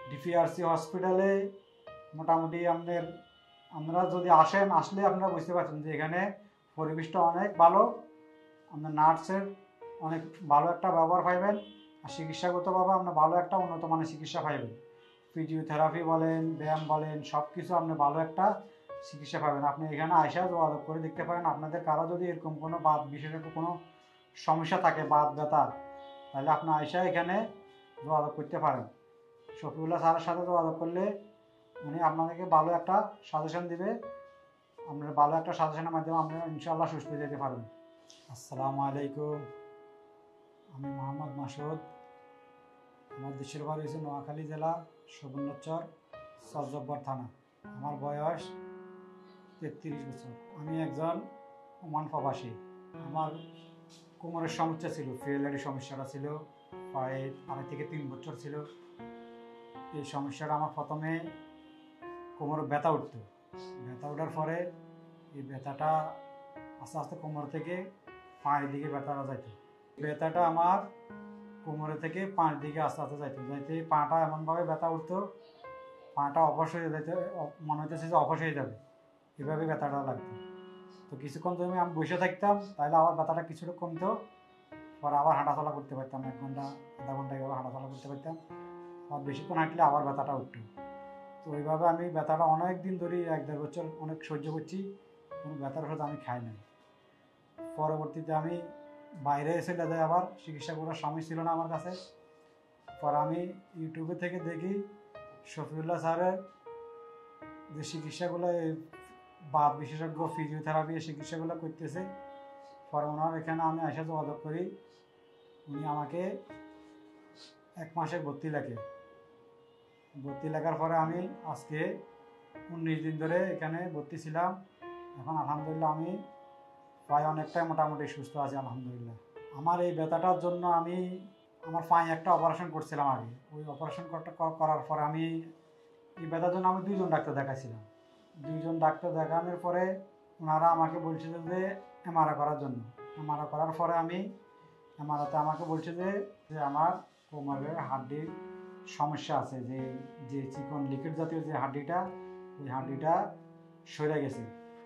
DPRC হসপিটালে মোটামুটি আপনারা যদি আসলে আপনারা বুঝতে পারছেন যে এখানে পরিবেশটা অনেক ভালো। আপনার নার্সের অনেক ভালো একটা ব্যবহার পাইবেন, আর চিকিৎসাগতভাবে আপনার ভালো একটা উন্নত মানের চিকিৎসা পাইবেন। ফিজিওথেরাপি বলেন, ব্যায়াম বলেন, সব কিছু আপনি ভালো একটা চিকিৎসা পাবেন। আপনি এখানে আইসা যোগাযোগ করে দেখতে পারেন। আপনাদের কারো যদি এরকম কোনো বাত বিশেষত কোনো সমস্যা থাকে, বাত ব্যথা, তাহলে আপনি আইসা এখানে যোগাযোগ করতে পারেন। শফিউল্লাহ স্যারের সাথে যোগাযোগ করলে উনি আপনাদেরকে ভালো একটা সাজেশন দিবে। আপনার ভালো একটা সাজেশনের মাধ্যমে আপনারা ইনশাআল্লাহ সুস্থ হয়ে যেতে পারবেন। আসসালামু আলাইকুম, আমি মোহাম্মদ মাসুদ। আমার দেশের বাড়ি হচ্ছে নোয়াখালী জেলা, সুবর্ণচর, সরজব্বর থানা। আমার বয়স 33 বছর। আমি একজন ওমান প্রবাসী। আমার কোমরের সমস্যা ছিল, ফিএলআইডি সমস্যাটা ছিল, প্রায় 2.5 থেকে 3 বছর ছিল। এই সমস্যাটা আমার প্রথমে কোমরে ব্যথা উঠত। ব্যথা ওঠার পরে এই ব্যথাটা আস্তে আস্তে কোমর থেকে পায়ের দিকে ব্যথাটা যাইত। ব্যথাটা আমার কোমরে থেকে পায়ের দিকে আস্তে আস্তে যাইতে পাটা এমনভাবে ব্যথা উঠতো, পাটা অবশ হয়ে যেতে, মনে হইতেছে যে অবশ হয়ে যাবে, এভাবে ব্যথাটা লাগতো। তো কিছুক্ষণ যদি আমি বসে থাকতাম তাহলে আবার ব্যথাটা কিছুটা কমতো, পরে আবার হাঁটাচলা করতে পারতাম, 1 ঘন্টা আধা ঘন্টা এভাবে হাঁটাচলা করতে পারতাম। আর বেশিক্ষণ হাঁটলে আবার ব্যথাটা উঠতো। তো ওইভাবে আমি ব্যথাটা অনেক দিন ধরে 1-1.5 বছর অনেক সহ্য করছি, কোনো ব্যথার ওষুধ আমি খাই নাই। পরবর্তীতে আমি বাইরে চলে যাই, আবার চিকিৎসা করার সময় ছিল না আমার কাছে। পরে আমি ইউটিউবে থেকে দেখি শফিউল্লাহ স্যারের যে চিকিৎসাগুলো, এই বাত বিশেষজ্ঞ ফিজিওথেরাপি চিকিৎসাগুলো করতেছে। পরে ওনার এখানে আমি এসে যোগাযোগ করি। উনি আমাকে 1 মাসের ভর্তি লেখার পরে আমি আজকে 19 দিন ধরে এখানে ভর্তি ছিলাম। এখন আলহামদুলিল্লাহ আমি প্রায় অনেকটাই মোটামুটি সুস্থ আছি আলহামদুলিল্লাহ। আমার এই ব্যথাটার জন্য আমি আমার পায়ে একটা অপারেশন করছিলাম আগে। ওই অপারেশন করার পরে আমি এই ব্যথার জন্য আমি 2 জন ডাক্তার দেখাইছিলাম। 2 জন ডাক্তার দেখানোর পরে ওনারা আমাকে বলছিল যে এমআরআই করার জন্য। এমআরআই করার পরে আমি এমআরআইতে আমাকে বলছে যে আমার কোমরের হাড্ডির সমস্যা আছে, যে চিকন লিকুইড জাতীয় যে হাড্ডিটা, ওই হাড্ডিটা সরে গেছে।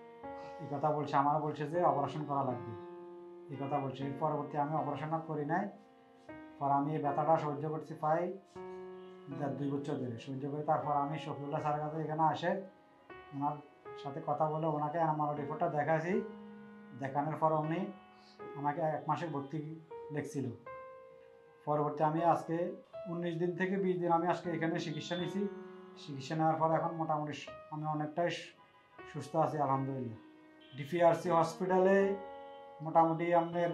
এই কথা বলছে, আমার বলছে যে অপারেশন করা লাগবে, এই কথা বলছে। এর পরবর্তী আমি অপারেশনটা করি নাই। পর আমি এই ব্যথাটা সহ্য করছি প্রায় 1.5-2 বছর ধরে সহ্য করি। তারপর আমি শফিউল্লাহ স্যারের কাছে এখানে আসে, ওনার সাথে কথা বলে ওনাকে আমার রিপোর্টটা দেখাইছি। দেখানোর পর উনি আমাকে 1 মাসের ভর্তি লিখছিল। পরবর্তী আমি আজকে 19 দিন থেকে 20 দিন আমি আজকে এখানে চিকিৎসা নিয়েছি। চিকিৎসা নেওয়ার পর এখন মোটামুটি আমি অনেকটাই সুস্থ আছি আলহামদুলিল্লাহ। ডিপিআরসি হসপিটালে মোটামুটি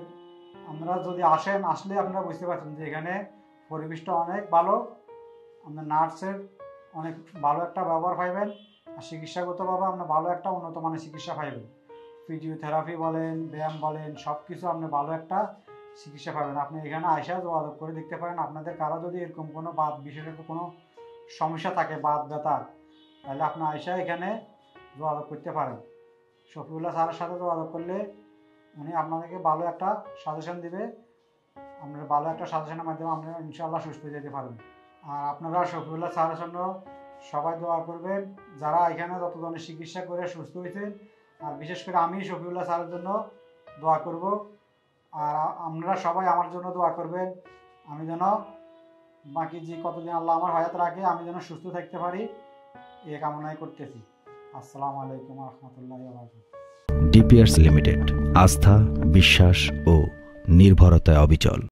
আপনারা যদি আসলে আপনারা বুঝতে পারছেন যে এখানে পরিবেশটা অনেক ভালো। আপনার নার্সের অনেক ভালো একটা ব্যবহার পাইবেন, আর চিকিৎসাগতভাবে আপনার ভালো একটা উন্নত মানের চিকিৎসা পাইবেন। ফিজিওথেরাপি বলেন, ব্যায়াম বলেন, সব কিছু আপনি ভালো একটা চিকিৎসা পাবেন। আপনি এখানে আইসা যোগাযোগ করে দেখতে পারেন। আপনাদের কারো যদি এরকম কোনো বাত বিশেষত কোনো সমস্যা থাকে, বাত ব্যথা, তাহলে আপনি আইসা এখানে যোগাযোগ করতে পারেন। শফিউল্লাহ স্যারের সাথে যোগাযোগ করলে উনি আপনাদেরকে ভালো একটা সাজেশন দিবে। আপনার ভালো একটা সাজেশনের মাধ্যমে আপনারা ইনশাআল্লাহ সুস্থ হয়ে যেতে পারবেন। আর আপনারা শফিউল্লাহ স্যারের জন্য সবাই দোয়া করবেন, যারা এখানে যত ধরনের চিকিৎসা করে সুস্থ হয়েছেন। আর বিশেষ করে আমি শফিউল্লাহ স্যারের জন্য দোয়া করব। আর আপনারা সবাই আমার জন্য দোয়া করবেন, আমি যেন বাকি যে কতদিন আল্লাহ আমার হায়াত রাখে আমি যেন সুস্থ থাকতে পারি, এই কামনাই করতেছি। আসসালামু আলাইকুম ওয়া রাহমাতুল্লাহি ওয়া বারাকাতুহু। ডিপিআরসি লিমিটেড, আস্থা, বিশ্বাস ও নির্ভরতায় অবিচল।